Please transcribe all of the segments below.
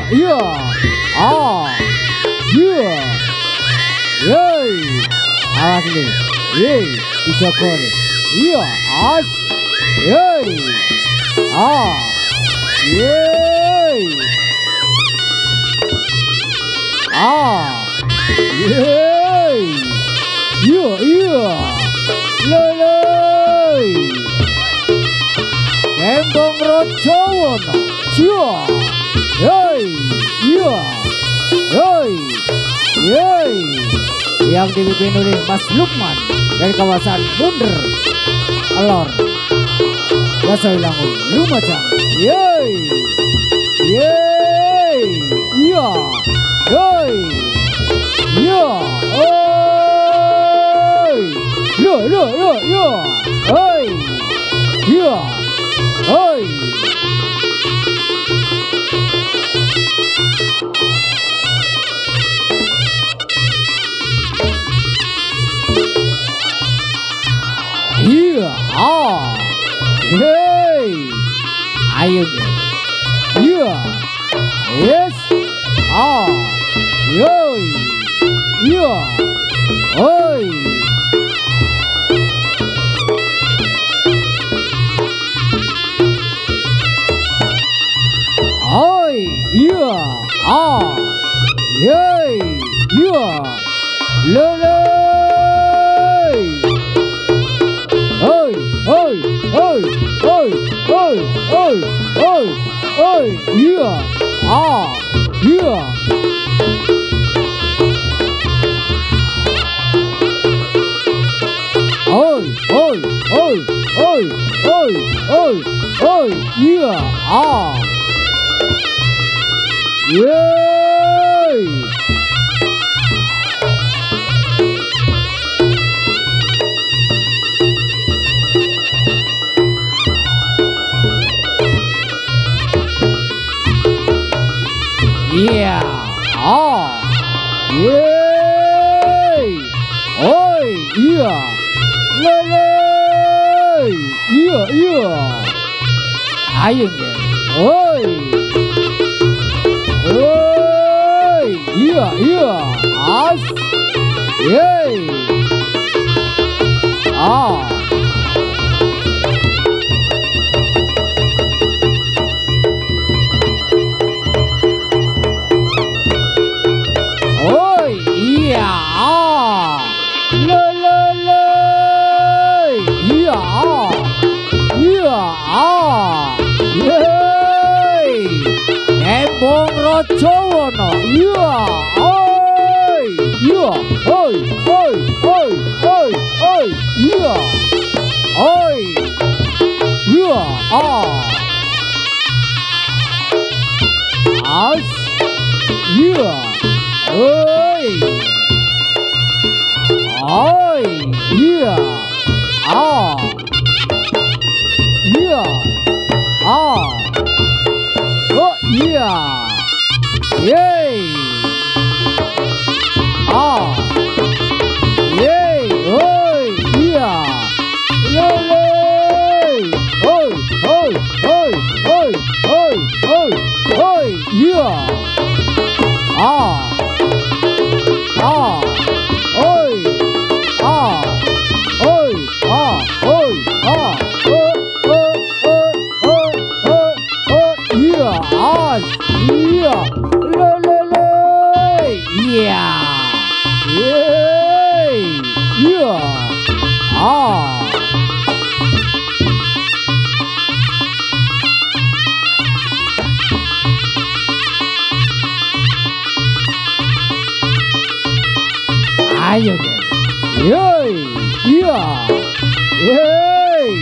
iya. Ah, iya. Yey. Awas nih. Yey, dijaga nih. Iya, as. Yey. Ah. Yey. Ah. Yey. Iya, iya. Lelei. Kembang Rajawana. Cia. Yey. Iya. Yey. Yey. Yang dipimpin oleh Mas Lukman dari kawasan Bunder Alor Gasailangun Lumajang. Yey. Yey. Iya. Yey. Iya. Oi. Oi. Iya. Oi. Iya. Ah. Hey. Ayo. Iya. Yes. Ah. Yoi. Iya. Oi. Oi. Iya. Ah. Yey. Iya. Lelei. Oi. Oi. Oi. Oi. Oi. Oi. Oi. Oi. Iya. Ah. Iya. Oi, oi, oi, oi, oi, oi, oi, iya, ah, yeay, iya, ah, yeay, oi, iya. Lelei, iya, iya. Ayo deh, oi, oi, iya, iya, as, yey, ah, oi, iya, ah, iya, ah, yeay, Kembang Rajawana, iya, oi, iya, oi, oi, oi, oi, oi, iya, oi, iya, ah, as, iya, oi, oi, iya, ah. Iya, ah, oh iya, yey, ah, yey, oi, iya, lelei, oi, oi, oi, oi, oi, oi, oi, iya, ah, ah, oi, ah, oi, ah, oi, ah. As, iya, lelelei, iya, yeay, iya, ah, ayo deh, yeay, iya, yeay.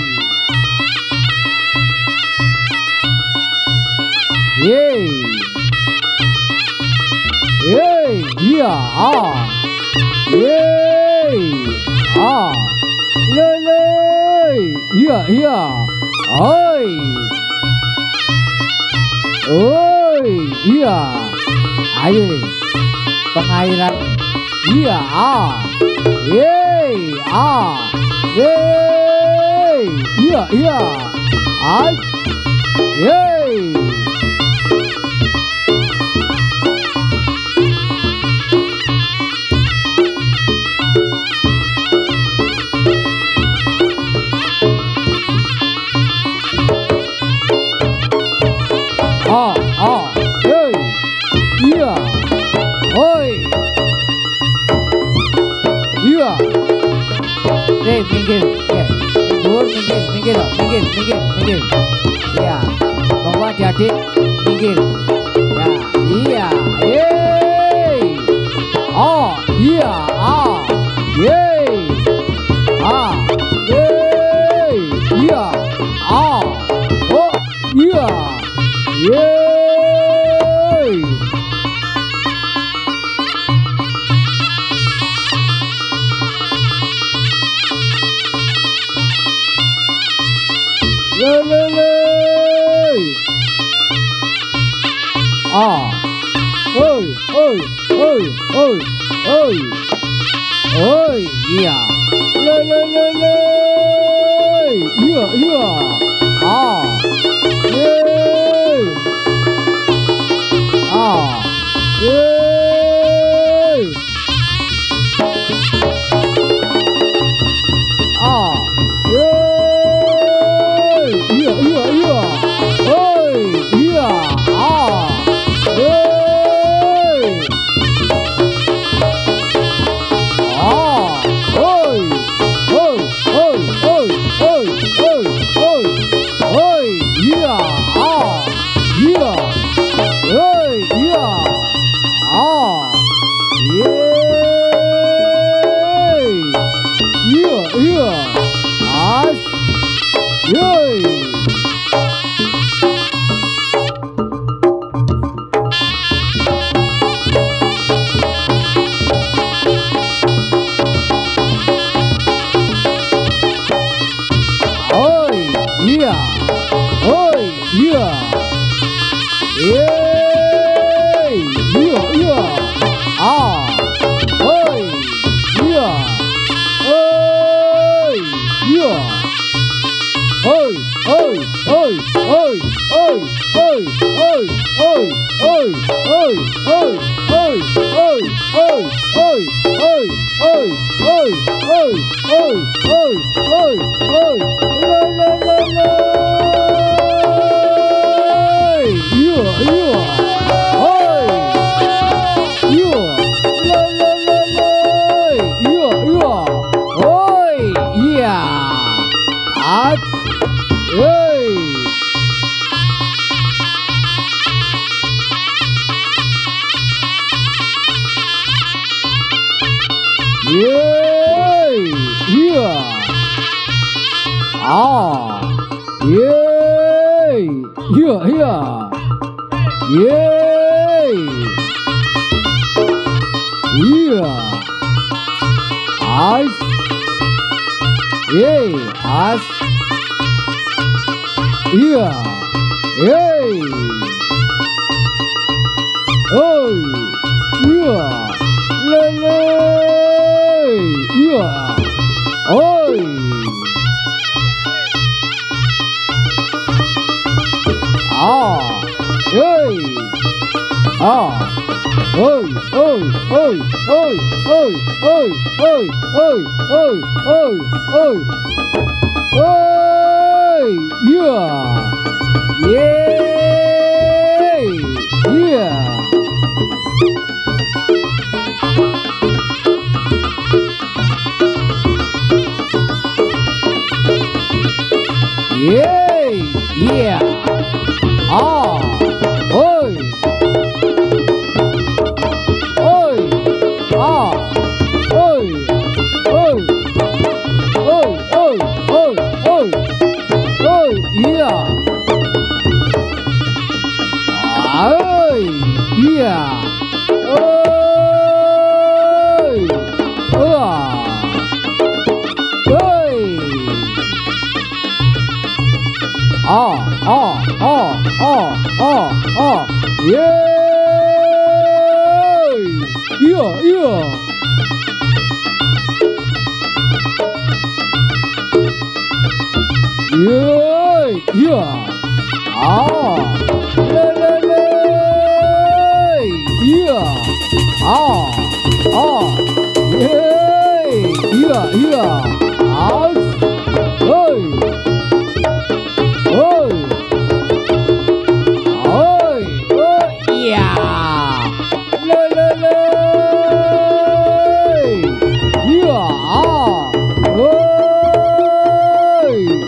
Yeay, yeay, iya, ah, yeay, ah, lelei, iya, iya, oi, oi, iya, ayo nih, pengairan, iya, ah, yeay, iya, iya, ay, yeay. minggir, minggir. Iya, monggo adik-adik minggir. Ya, iya, yeay. Oh, iya, yeay. Yeay, iya, oh, iya, yeay. Lelele. Oi, iya. Lelele. Iya. Yeay. Yeay. Yeay. Iya. Oi, iya. Yeay. Oi, iya. Iya. Oi, iya. Yeay. Iya. As. Yeay. Oi, iya. Yeay. Iya. Oi, iya. Iya. Oi!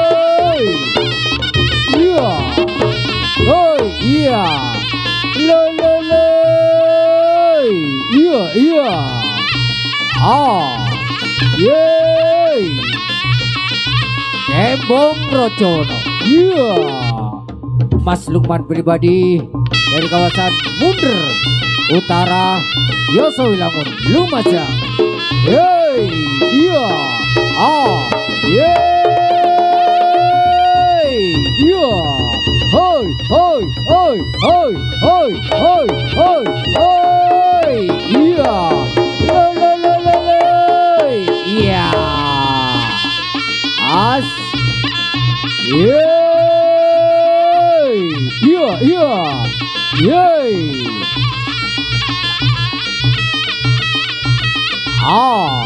Ah. Yeay. Kembong Rocono. Iya. Mas Lukman pribadi dari kawasan Munder Utara Yosowilangun Lumajang. Yeay. Iya. Ah. Yeay. Iya. Hoi, hoi, hoi, hoi, hoi, hoi, hoi, hoi. Iya. Iya. As. Yeay. Iya, iya. Yeay. Ah.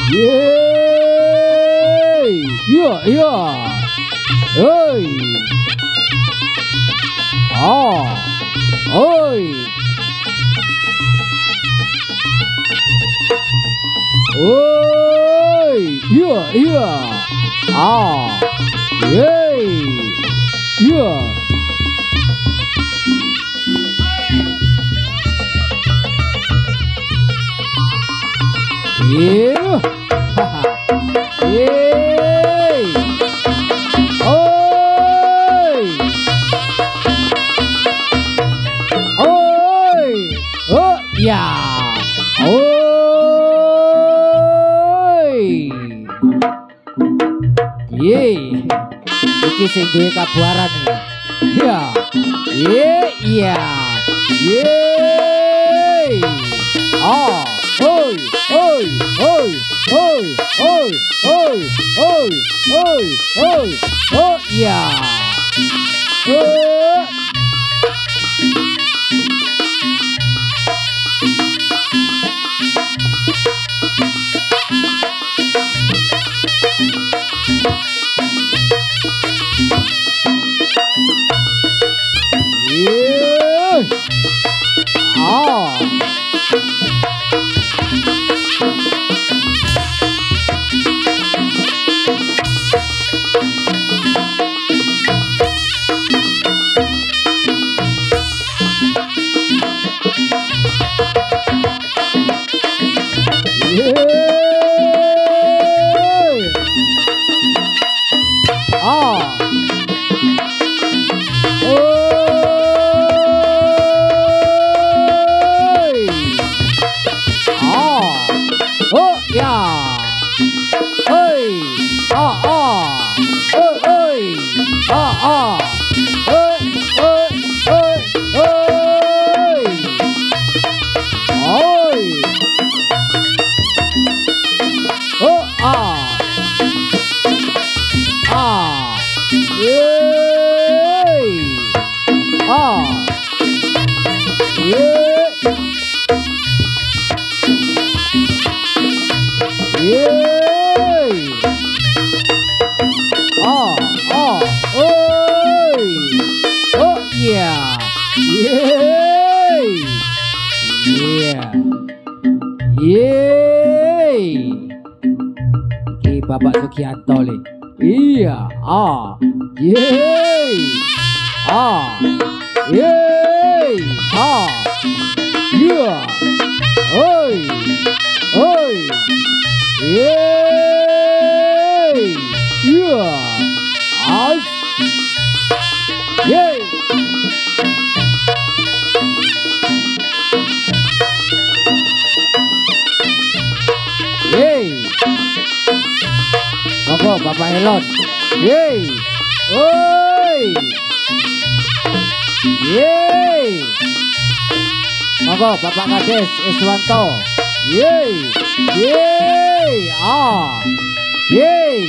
Yeay. Iya, iya. Hey. Ah. Oi. Oi. Iya, iya. Ah. Yeay. Iya. Iya. Haha. Yeay. Oi. Oi. Oh, ya. Oi. Yeay. Iki sing duwe kabuaran iki. Iya. Iya. Yeay. Ah. Oi. Oi. Oi. Oi. Oi. Oi. Oi. Oi. Oi. Oh, iya. Oh. Yeah. Ah. Yeah. Ah. Bapak Sugianto le. Iya. Ah. Yeay. Ah. Yeay. Ah. Iya. Oi. Oi. Yeay. Iya. As. Yeay. Yeay. Monggo Bapak Elon. Yeay. Oi. Yeay. Monggo Bapak Kades Iswanto. Yeay. Yeay. Ah. Yeay.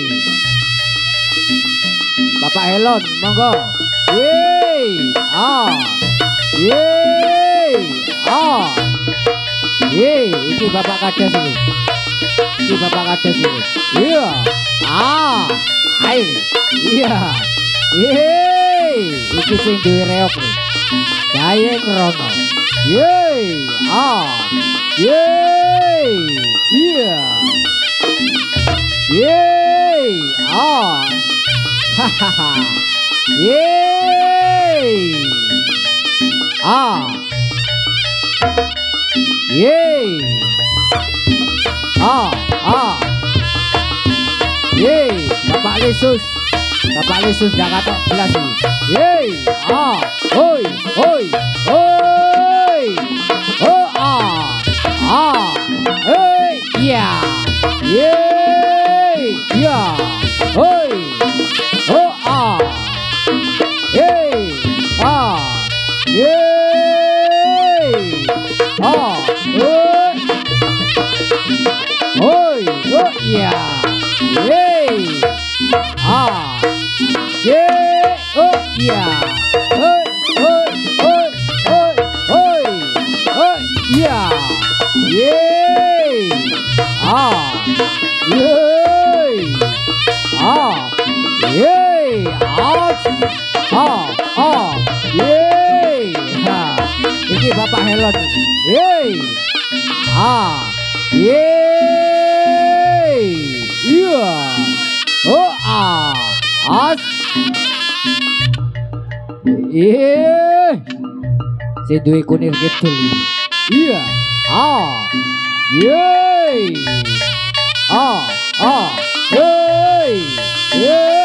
Bapak Elon, monggo. Yeay. Ah. Yeay. Ah. Yeay, ini Bapak Kades ini. Ini Bapak Kades ini. Iya. Ah. Hai. Iya. Yeay. Iki sing duwe reok nih. Dayeng Rono. Yeay. Ah. Yeay. Iya. Yeay. Ah. Hahaha. Yeay. Ah. Yeay. Ah. Lesus. Bapak Lesus gak katok belas iki. Yeay. Oi, oi, oi. Iya. Yeay. Iya. Oi. Yeay. Yeay. Oi. Iya. Yeay. Iya. Iya. Yeay. Yeay. Yeay. Yeay. Ini Bapak Helon. Yeay. Yeay. Iya. Si duwe kunir gitu. Iya. Yeay. Yeay. Yeay.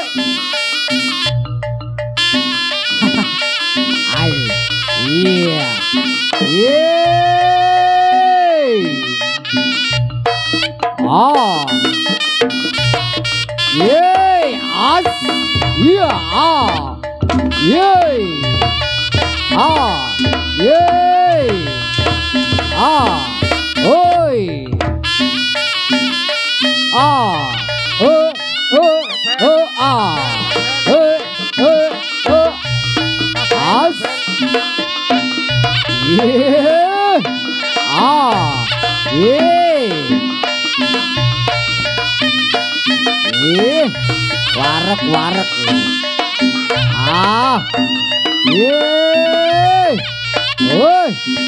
Iya. Yeay. Yeay. Iya. Yeay. Yeay. Oi. Warak. Yeay. Oi.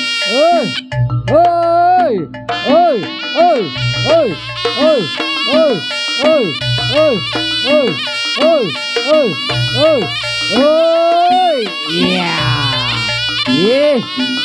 Iya. Yeay.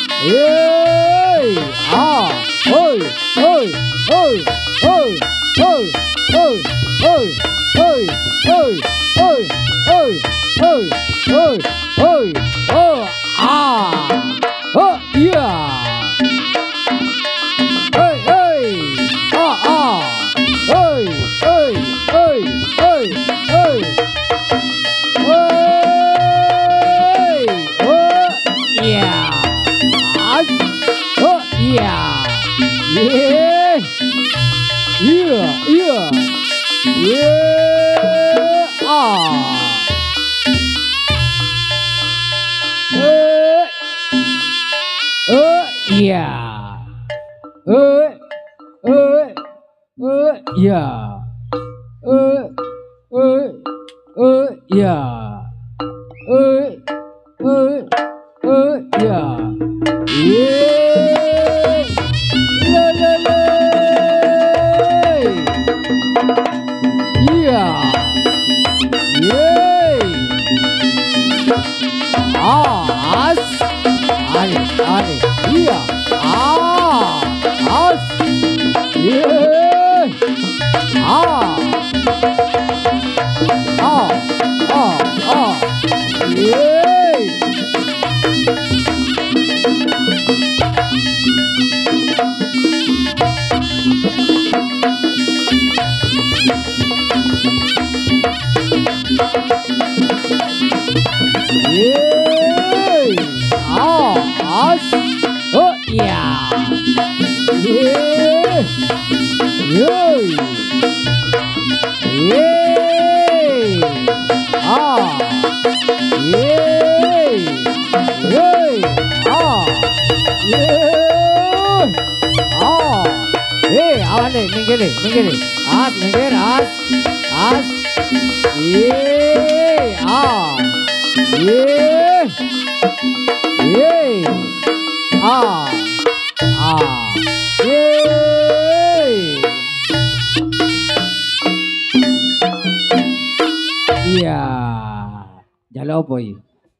Apa iki?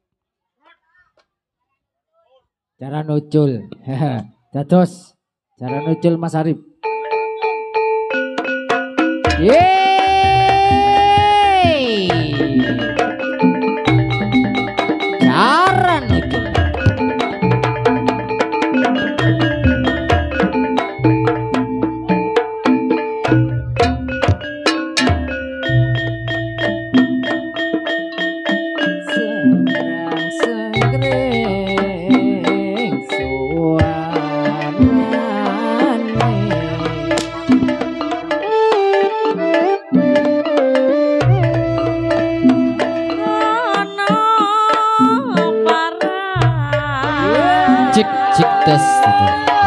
Cara nucul. Dados cara nucul Mas Arif. Yeay! kring suwanane cik cik tes gitu.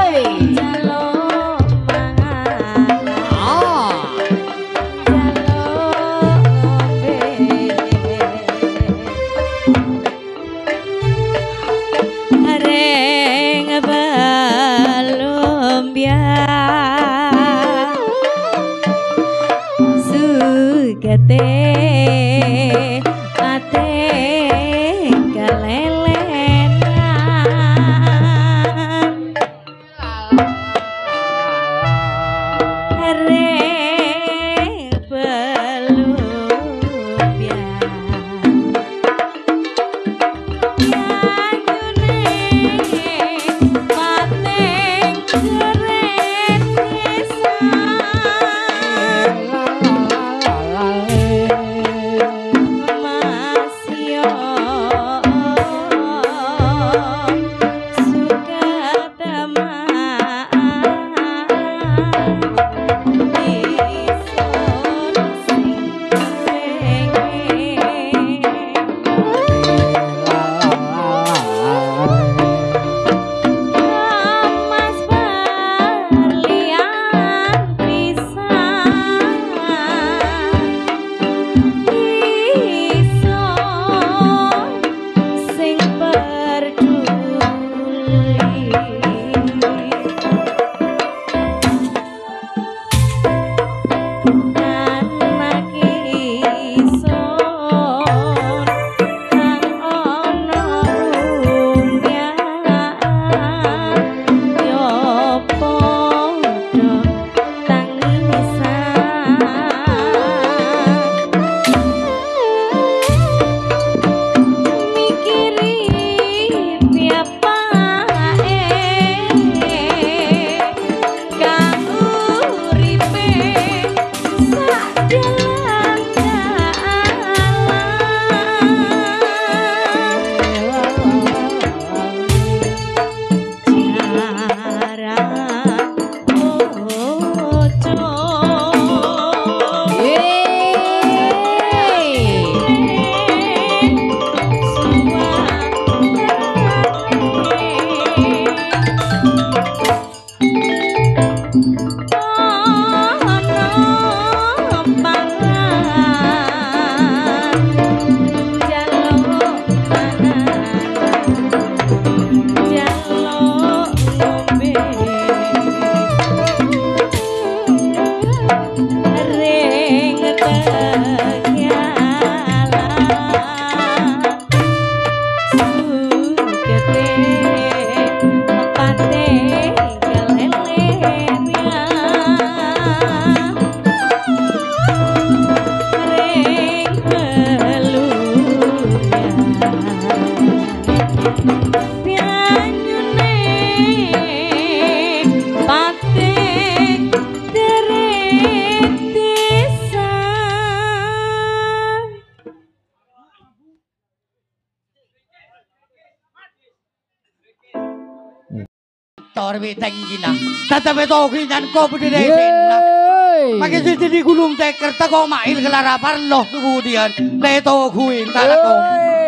Torwi tenggina, tetapi tokinan kau berdiri sena. Makin sisi di gunung teker, tako mail kelarapar loh kemudian leto kuin tarakom.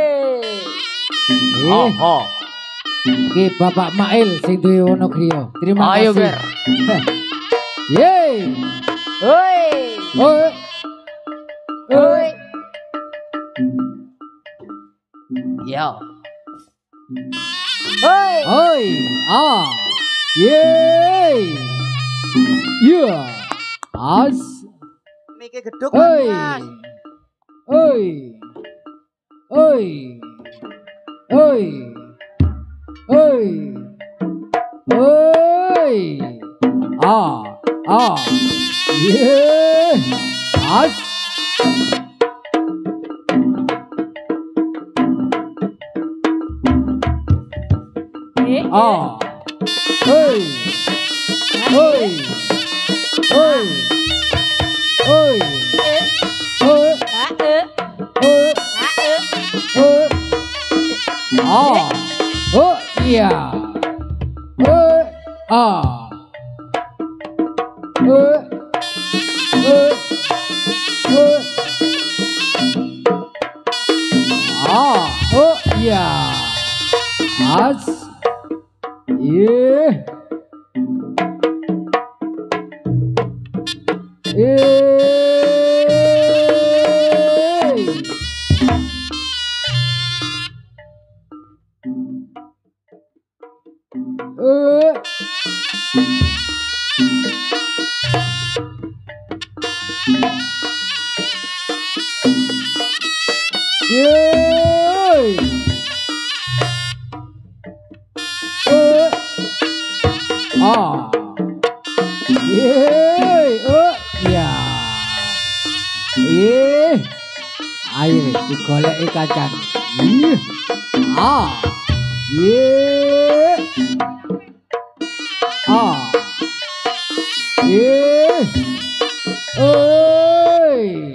Oh, Ki Bapak Mail sing duwe Wonogriya. Terima kasih. Ayo, Ber. Yeay. Oi. Oi. Oi. Yo. Oi. Oi. Ah. Yeay. Yeah. As. Mikir geduk Mas. Oi. Oi. Oi. Oi. Oi. Ah. Ah. Yeah. As. Ah. Oi. Oi. Oi. Oi. Oi. Ah. Oh iya. Ah. Eh. Ah. Oh iya. As. Yeah. Ah. Ya. Ayo digoleki kacang. Ah. Ah. Oi.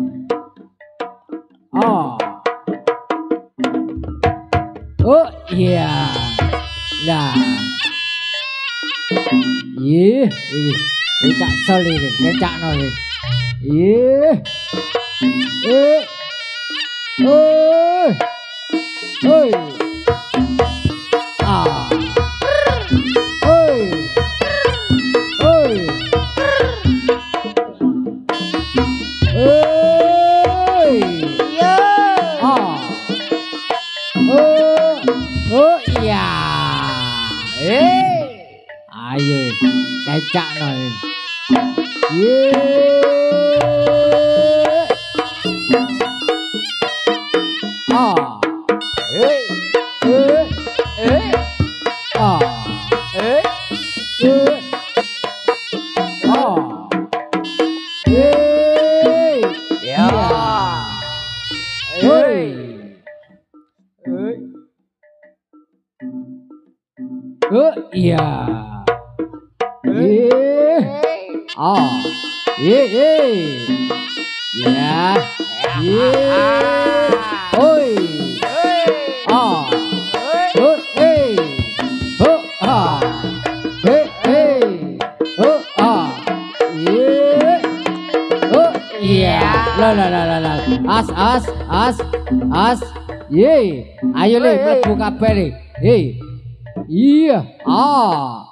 Ah. Oh iya. Lah. Tak soli ni, kecak no ni. Ah. Oh iya. Ayo, kecak no. Ah. Iya. Ya. Oi. Ah. La. As. Ye. Ayo le mlebu kabeh le. Iya. Ah.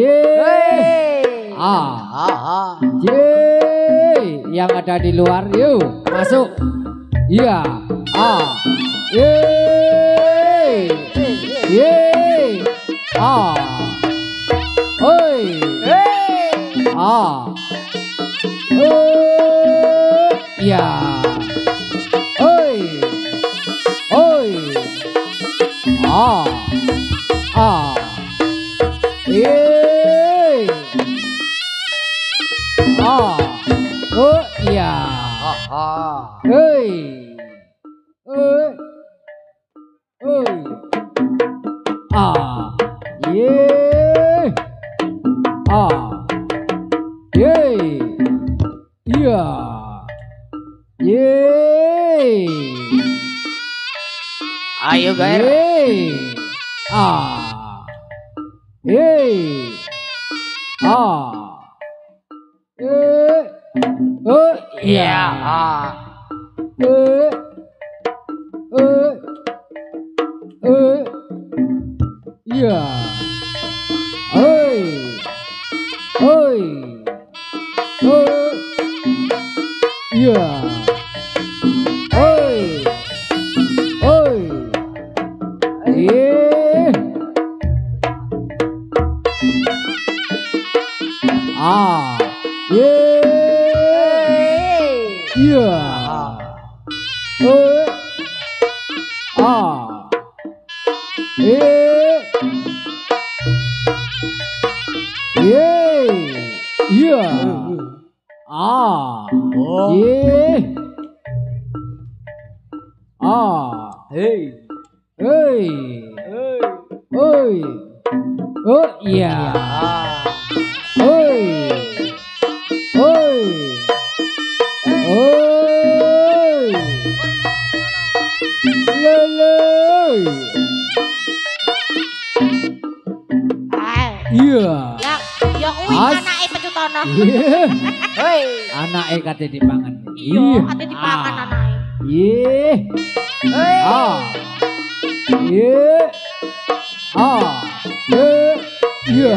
Yang ada di luar yuk masuk. Iya. Iya. Ayo Gair. Iya. Ya kuwi As. anake Pecutono. Iya. Hei. Anake kate dipangan. Iya, ate dipangan anake. Iya. Hei. Ah. Iya. Ah. Iya.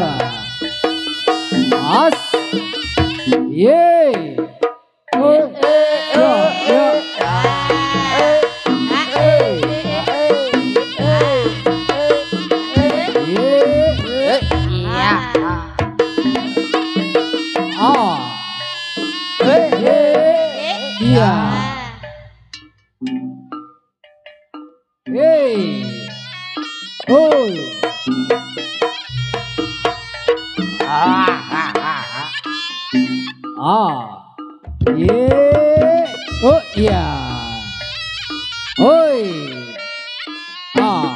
As. Ye. Oh. Ya, ya. Ye. Iya. Ah. Ye. Iya. Hey. Oh. Ah. Ye. Oh iya. Oi. Ah.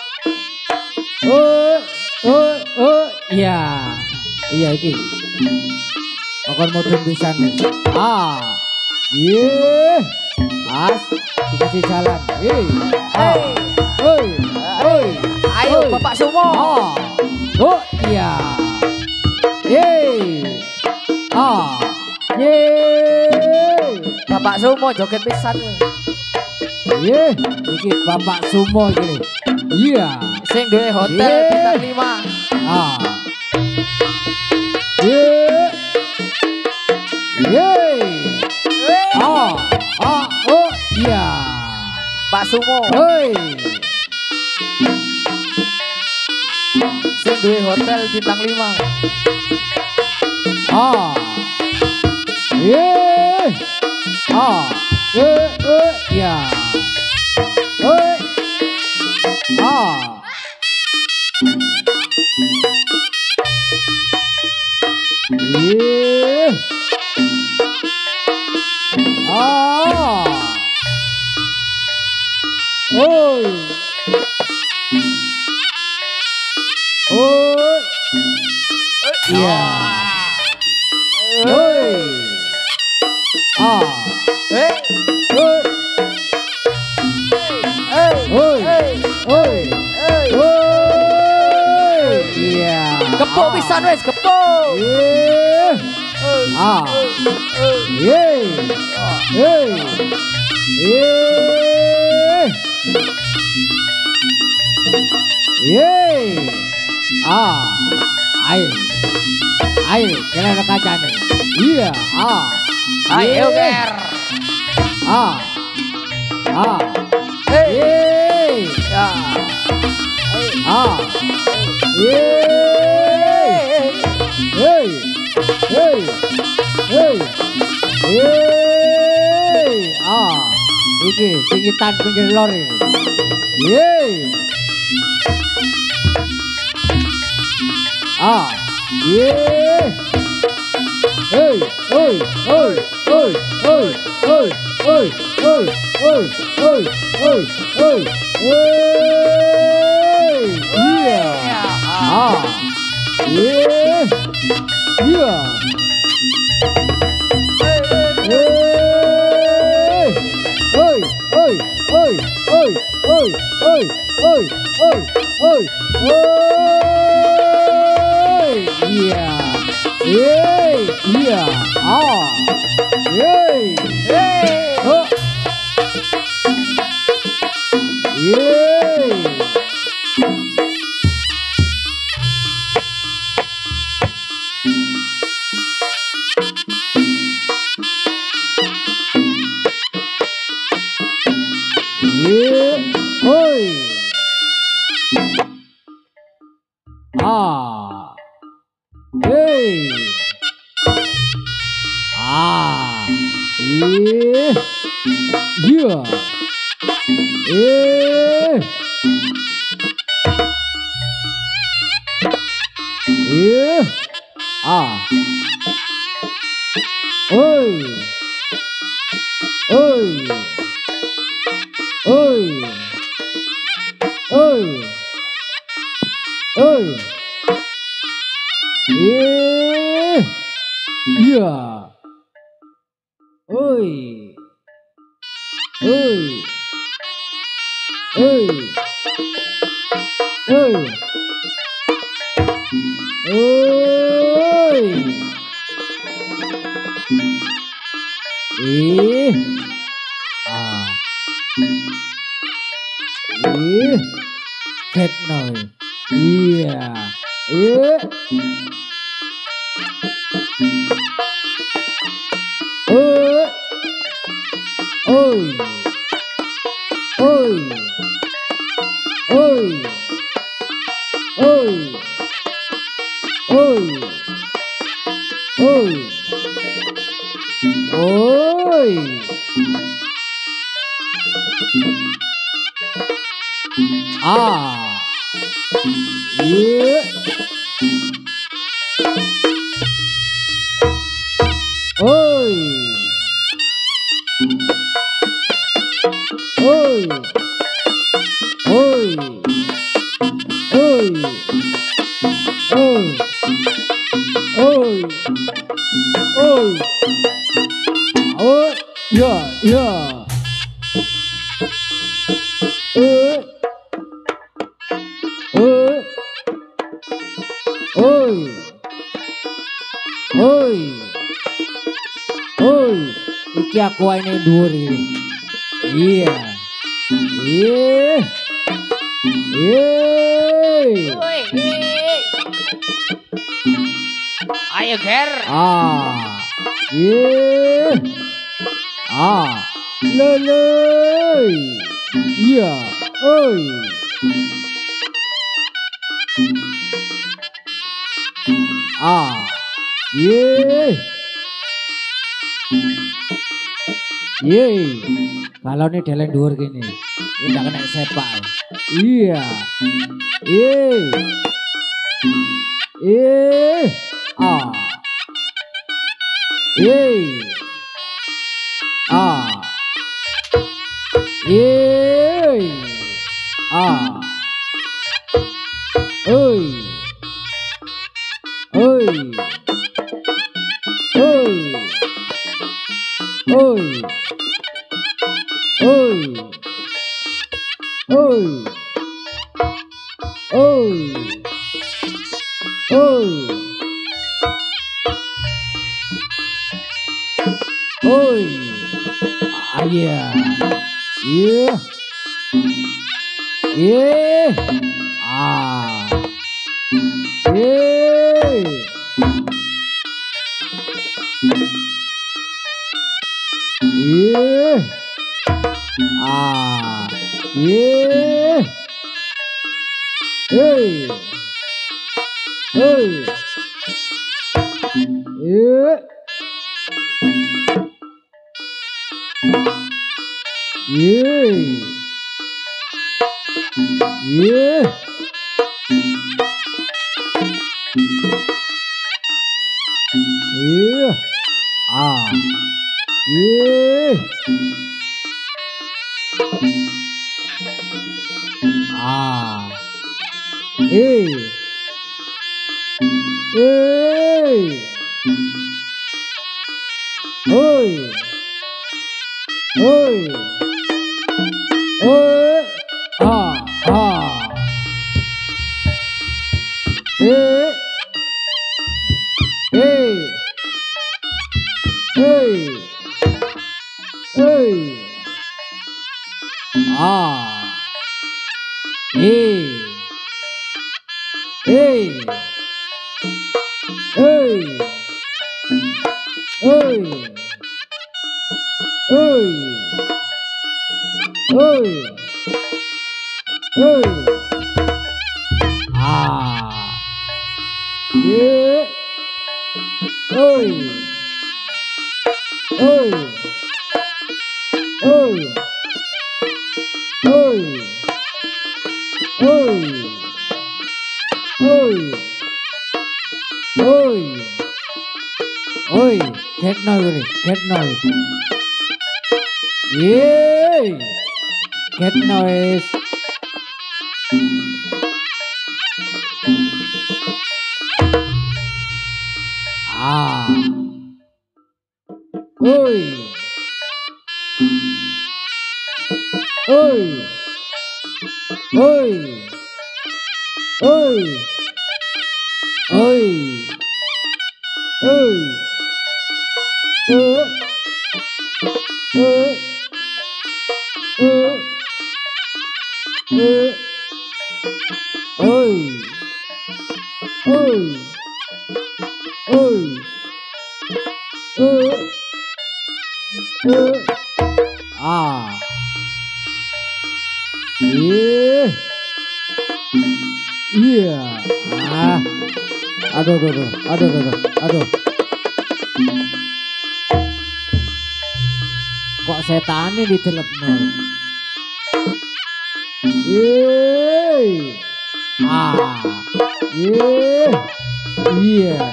Iya. Iya iki. Akan mudun pisan nih. Ah. Ye. As dikasih jalan. Ah. Oi. Oi. Ayo Oi. Bapak Sumo. Ah. Oh iya. Yeay. Ah. Yeay. Bapak Sumo joget pisan. Yeay. Iki Bapak Sumo iki. Iya. Sing duwe hotel Yeay. bintang 5. Ah. Yeay. Yeay. Ah. Ah. Oh iya. Pak Sumo. Hoi. Sing duwe hotel bintang 5. Ah. Yeay. Ah. Ya. Hoi. Ah. Yeay. Ah. Oi. Oi. Iya. Oi. Ah. Hei. Oi. Hei. Oi. Hei. Oi. Hei. Oi. Iya. Gepuk pisan wis, gepuk. Iya. Ah. Yeay. Hey. Yeay. Yeay. Ah. Ayo. Ayo, kira ada kaca nih. Iya. Ah. Ayo Yeay. ger. Ah. Ah. Hei. Yeay. Ya. Ah. Yeay. Hey. Hey. Hey. Yeay. Ah. Iki singitan pinggir lor ini. Yeay. Ah. Yeay. Hey. Oi. Oi. Oi. Oi. Oi. Oi. Oi. Oi. Oi. Oi. Oi. Hey. Iya. Ah. Yeah. Iya. Hey. Oi. Oi. Oi. Oi. Oi. Oi. Oi. Oi. Oi. Oi. Iya. Yeay. Iya. Ah. Yeay. Oh. Yeay. Yeay. Oi. Ah. Hey. Ah. Yeah. Yeah. Yeah. Yeah. Ah. Oi. Oi. Oi. Oi. Oi. Yeah. Yeah. Oi. Oi. Oi. Oi. Oi. Ih. Ah. Ih. Ket noy. Iya. Ih. Oi. Oi. Oi. Oi. Oi. Oi. Oi. Ah. Iya. Oi. Oi. Oi. Oi. Oi. Oi. Oi. Oh, ya, ya. Oi. Oi. Oi. Oi. Iki aku ini dhuwur iki. Iya. Iya. Iya. Woi. Ayo ger. Ah. Iya. Ah. Lelei. Iya. Oi. Ah. Iya. Yeay, kalau ini deleng dhuwur gini, ini gak kena sepak. Iya, yeay, ah, yeay, ah, yeay, ah, oi, oi, oi, oi. Oi, oi, oi, oi, oi, ah iya, iya, iya, ah, iya, iya. Ah, yeah, hey, hey, yeah, yeah, yeah, yeah, ah, yeah. Ah, eh, oi, oi, oi, ah, ah, eh, ah, eh, ah, yeah, oi, oi, oi, oi, oi, oi, oi, oi, get noise, get noise, yeah, get noise, ah, oi, oi, oi, oi, oi, oi, oi, oi, oi, oi, ah, iya, aduh, kok setannya ditelepon? Iya,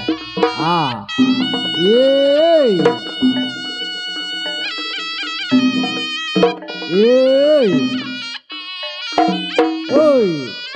oi,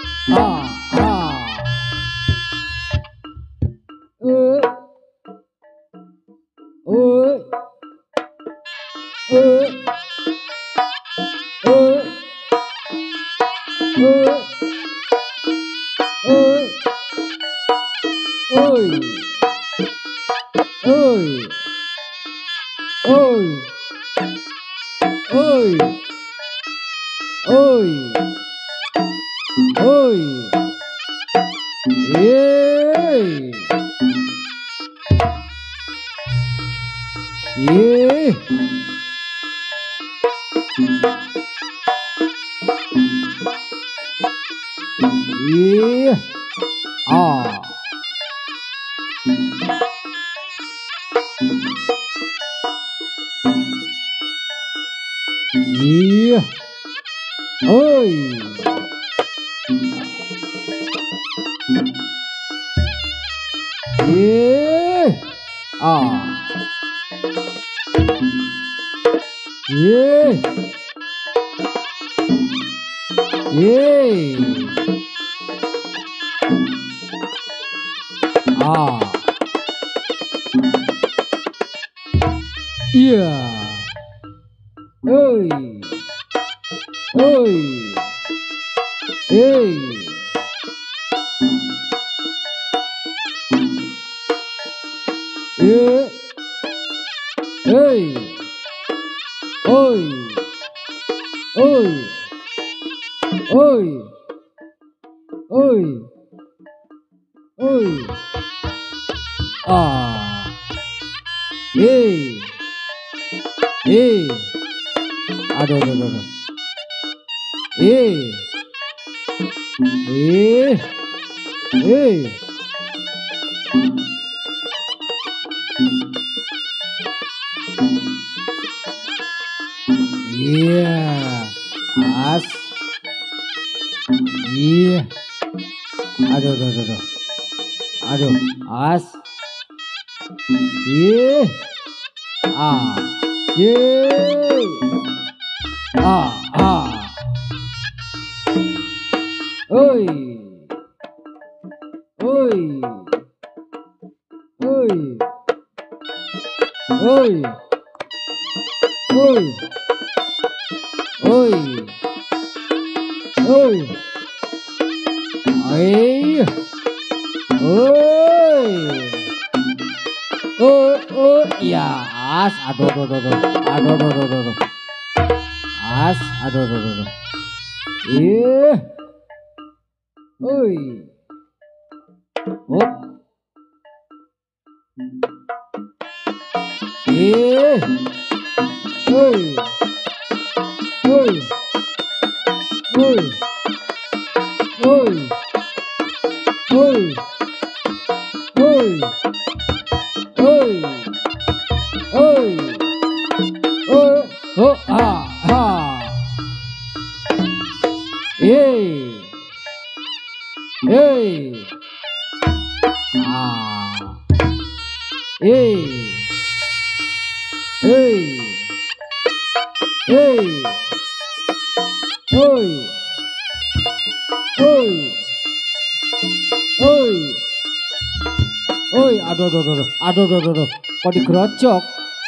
aduh, kok digerocok?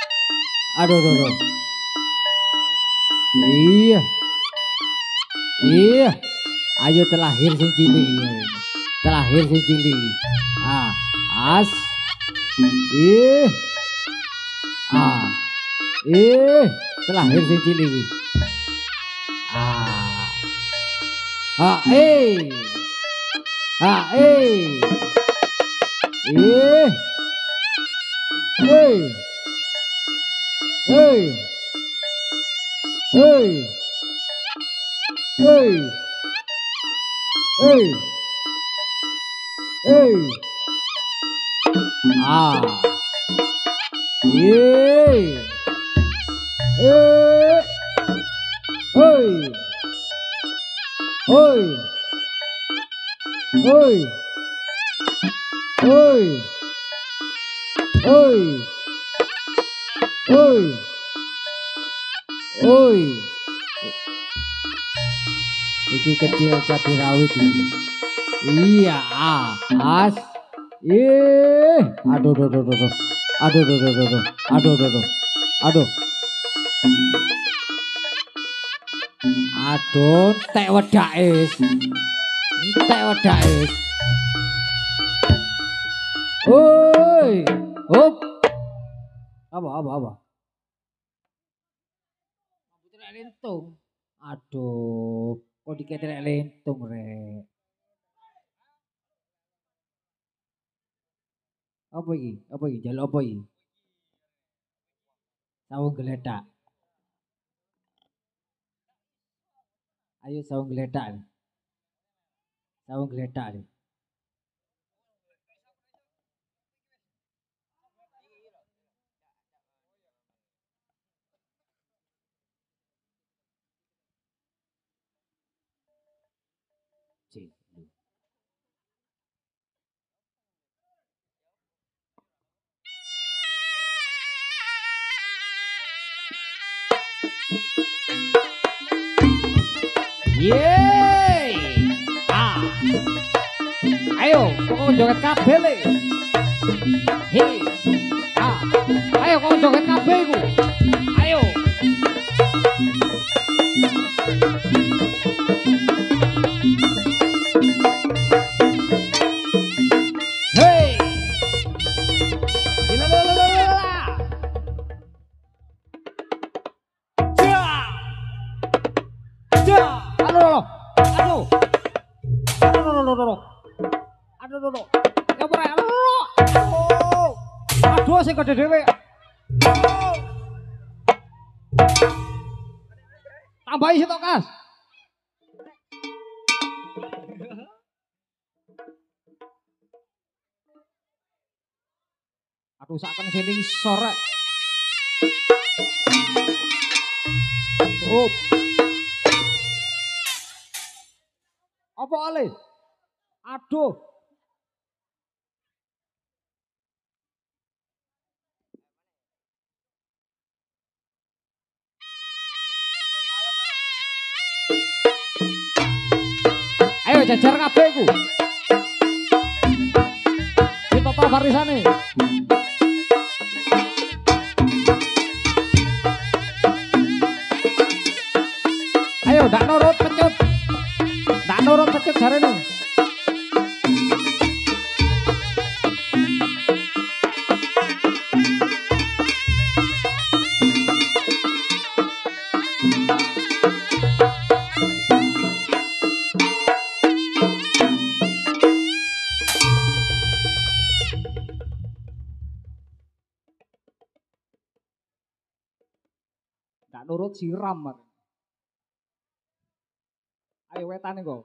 Aduh. Iya, ayo terlahir sing cilik. As. Ih. Ih, terlahir si cilik iki. Eh. Ih. Hei. Hei. Hei. Hei. Hei. Hei. Yeay. Hoi. Hoi. Hoi. Hoi. Hoi. Hoi. Hoi. Iki kecil cabai rawit ini. Iya, as. Aduh. Aduh, tek wedakis. Oi, hop. Apa? Putrek lentung. Aduh, kok diketrek lentung rek. Apa iki? Jaluk apa iki? Sawung geledak. Ayo sawung geledak. Yeay. Ayo, kok joget kabeh le. Hei. Ayo kok joget kabeh iku. Ayo. Hei. Aduh. Ya ora. Aduh sing gede dhewe. Tambahi sitok, Kas. Aduh saken sini sore. Oh. Apa ale? Aduh. Ayo jajar kabeh iku. Ditata barisane. Ayo ndak nurut pecut jarene. Ndak nurut siram. Ayo wetane kok.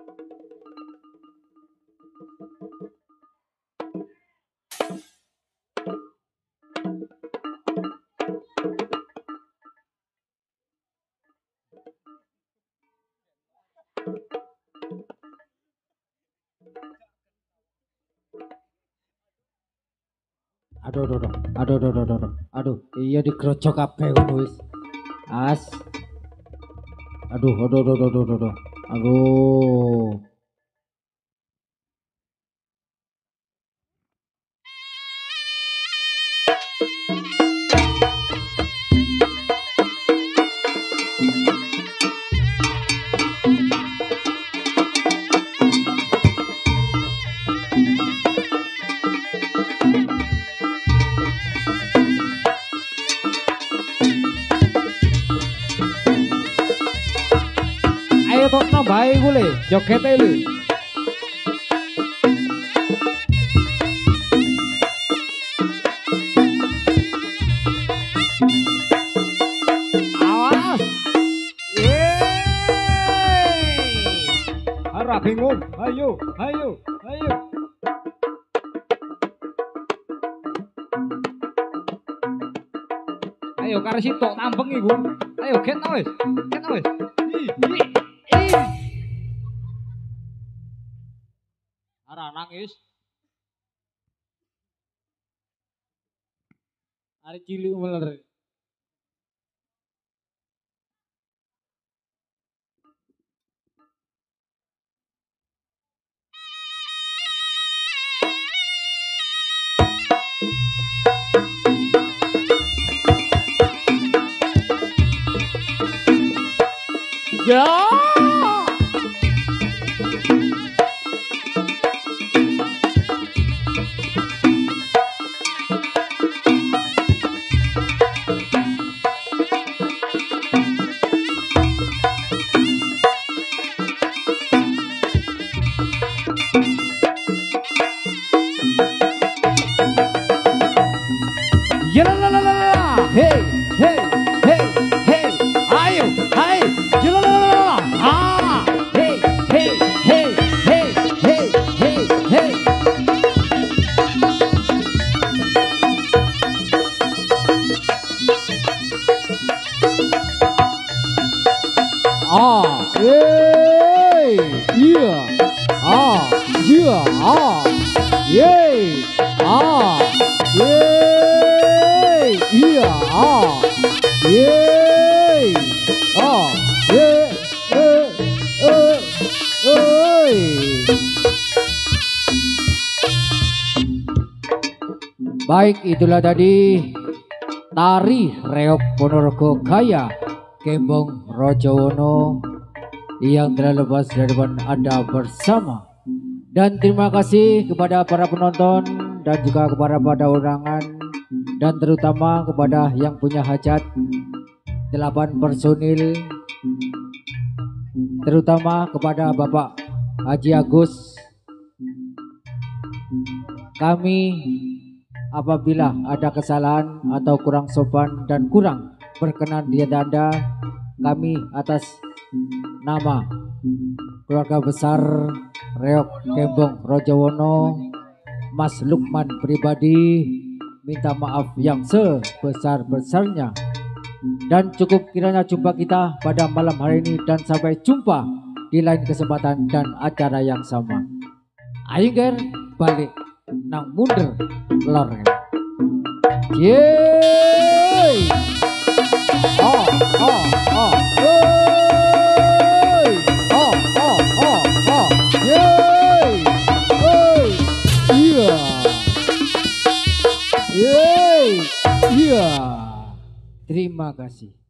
Aduh, iya digrojok kabeh ngono wis. As. Aduh. Hai gule, joget lu. Awas. Yeay. Harap bingung. Ayo, ayo, ayo. Ayo karo sitok tampeng iku. Ayo get wis. Get wis. Ara nangis. Ari cilik meler. Ya. Ya la la la la la. Hey, hey, hey, hey. Ayo, hai. Ya la la la la. Ah. Hey, hey, hey, hey, hey, hey, hey. Ah, hey, yeah. Ah, yeah, ah. Yay. Ah. Yay. Iya, ah. Yay. Ah. Ye. Oi. Baik, itulah tadi tari reok Ponorogo Gaya Gembong Rojowono yang telah lepas dari depan Anda bersama. Dan terima kasih kepada para penonton dan juga kepada undangan dan terutama kepada yang punya hajat 8 personil, terutama kepada Bapak Haji Agus. Kami apabila ada kesalahan atau kurang sopan dan kurang berkenan di Anda, kami atas nama keluarga besar Reok Gembong Rojowono, Mas Lukman pribadi minta maaf yang sebesar-besarnya. Dan cukup kiranya jumpa kita pada malam hari ini, dan sampai jumpa di lain kesempatan dan acara yang sama. Ayo ger balik nang mundur loreng. Yeay. Oh, oh, oh. Hey. Oh, oh, oh, oh. Yeay. Hey. Iya. Yeay. Iya. Terima kasih.